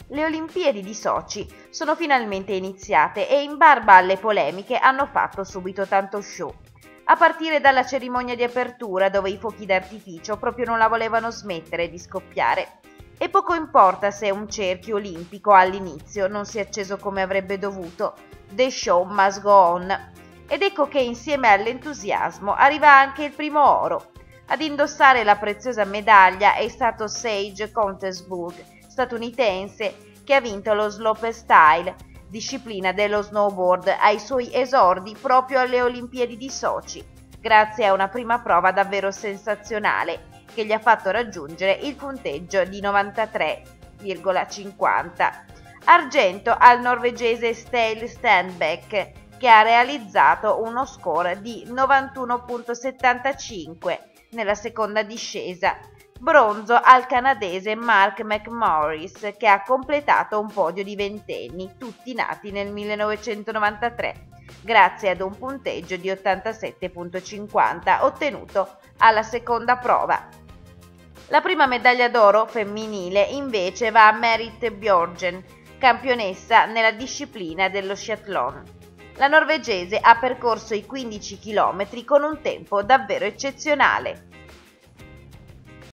Le Olimpiadi di Sochi sono finalmente iniziate e in barba alle polemiche hanno fatto subito tanto show. A partire dalla cerimonia di apertura, dove i fuochi d'artificio proprio non la volevano smettere di scoppiare. E poco importa se un cerchio olimpico all'inizio non si è acceso come avrebbe dovuto. The show must go on. Ed ecco che insieme all'entusiasmo arriva anche il primo oro. Ad indossare la preziosa medaglia è stato Sage Contesburg, statunitense, che ha vinto lo slopestyle, disciplina dello snowboard, ai suoi esordi proprio alle Olimpiadi di Sochi, grazie a una prima prova davvero sensazionale che gli ha fatto raggiungere il punteggio di 93,50. Argento al norvegese Stale Stenbeck, che ha realizzato uno score di 91,75 nella seconda discesa. Bronzo al canadese Mark McMorris, che ha completato un podio di ventenni, tutti nati nel 1993, grazie ad un punteggio di 87,50 ottenuto alla seconda prova. La prima medaglia d'oro femminile invece va a Merit Bjørgen, campionessa nella disciplina dello sciathlon. La norvegese ha percorso i 15 km con un tempo davvero eccezionale.